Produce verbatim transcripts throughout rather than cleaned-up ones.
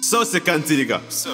So c'est cantiga. So,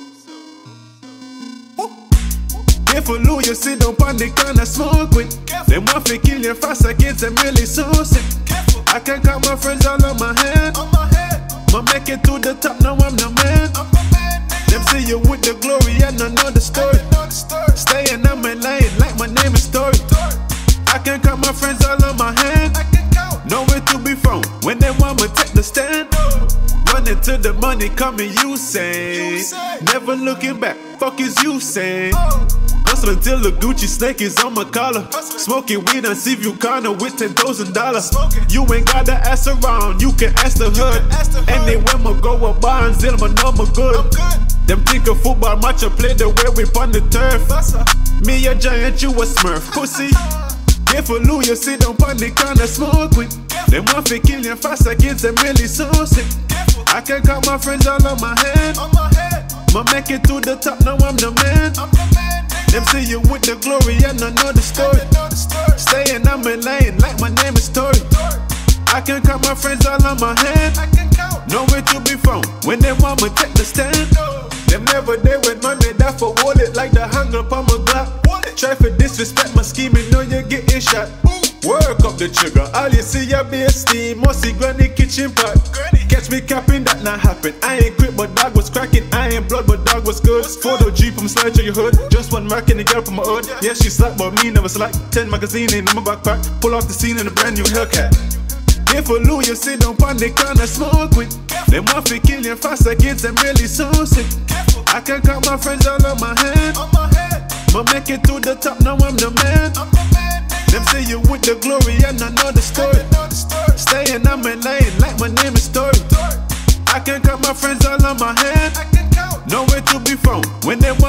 Careful who you sit down on the corner smoke with. Them want to kill your face against them really so sick. careful I can count my friends all on my hand. on my head. Ma make it to the top, now I'm the man. I'm the man, nigga. Them see you with the glory and I know the story. You know the story. Staying on my lane like my name is Story. Story. I can count my friends all on my hand. I can count. Nowhere to be found when they want me take the stand. Running to the money coming, you say. You say. Never looking back, fuck is you say. Oh, Hustling till the Gucci snake is on my collar. Hustling. Smoking weed and see you corner with ten thousand dollars. Smoking. You ain't gotta ask around, you can ask the hood. can ask the hood. Anywhere ma go a bar and zil, my number good. I'm good. Them think a football match I play the way we on the turf. Bussa. Me a giant, you a smurf, pussy. Careful who you sit down on the corner smoke with. Them want to kill you fast against them really so sick. Careful I can count my friends all on my hand. on my head. Ma make it to the top, now I'm the man. I'm the man, nigga. Them see you with the glory and I know the story. You know the story. Staying on my lane like my name is Story. Story. I can count my friends all on my hand. I can count. Nowhere to be found when they want me take the stand. No. Them never there with money that for wallet like the hang up on my Glock. Wallet. Try for disrespect my scheming, know you're getting shot. Work up the trigger, all you see a be a steam. Must see granny kitchen pot. Granny. Catch me capping, that not happen. I ain't quit, but dog was cracking. I ain't blood, but dog was good. Photo Jeep, I'm slide to your hood. Just one mark and the girl from my hood. Yeah, she slack, but me never slack. Ten magazine in my backpack. Pull off the scene in a brand new Hellcat. Careful who you sit down on the corner smoke with. Them want to kill you fast against them really so sick. Careful I can count my friends all on my hand. on my head. Ma make it to the top, now I'm the man. I'm the man, nigga. Them say you with the glory and I know the story. You know the story. Staying on my lane like my name is Story. Story. I can count my friends all on my hand. I can count. Nowhere to be found when they